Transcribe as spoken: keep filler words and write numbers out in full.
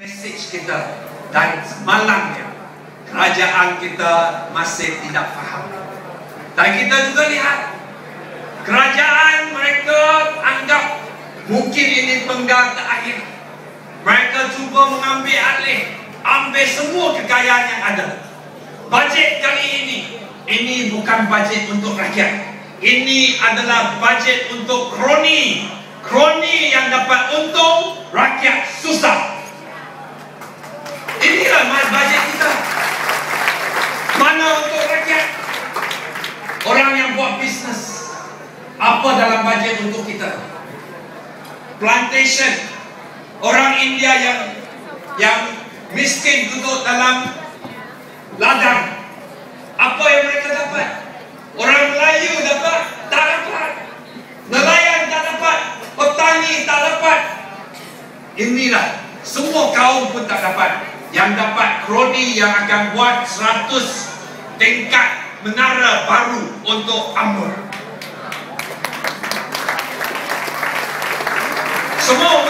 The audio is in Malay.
Message kita dan malamnya kerajaan kita masih tidak faham. Dan kita juga lihat kerajaan mereka anggap mungkin ini penggal terakhir. Mereka cuba mengambil alih, ambil semua kekayaan yang ada. Bajet kali ini, ini bukan bajet untuk rakyat. Ini adalah bajet untuk kroni. Kroni yang dapat untung, rakyat susah. Inilah bajet kita. Mana untuk rakyat? Orang yang buat bisnes, apa dalam bajet untuk kita? Plantation. Orang India yang yang miskin duduk dalam ladang. Apa yang mereka dapat? Orang Melayu dapat? Tak dapat. Nelayan tak dapat. Petani tak dapat. Inilah semua kaum pun tak dapat. Yang dapat kroni yang akan buat seratus tingkat menara baru untuk UMNO. Semua